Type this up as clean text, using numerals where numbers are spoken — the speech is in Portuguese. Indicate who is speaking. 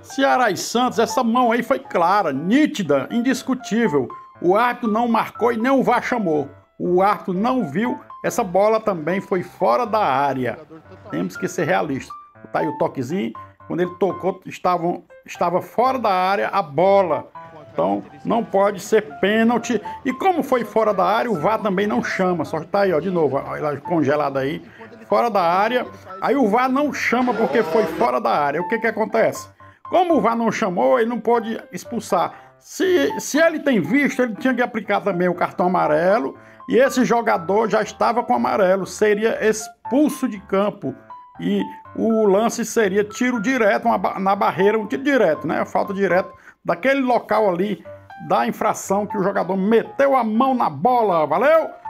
Speaker 1: Ceará e Santos, essa mão aí foi clara, nítida, indiscutível. O árbitro não marcou e nem o VAR chamou. O árbitro não viu, essa bola também foi fora da área. Temos que ser realistas. Tá aí o toquezinho, quando ele tocou, estava fora da área a bola. Então não pode ser pênalti. E como foi fora da área, o VAR também não chama. Só que tá aí, ó, de novo, ó, congelado aí, fora da área. Aí o VAR não chama porque foi fora da área. O que que acontece? Como o VAR não chamou, ele não pode expulsar. Se ele tem visto, ele tinha que aplicar também o cartão amarelo. E esse jogador já estava com amarelo, seria expulso de campo. E o lance seria tiro direto na barreira, um tiro direto, né? Falta direto daquele local ali da infração que o jogador meteu a mão na bola. Valeu?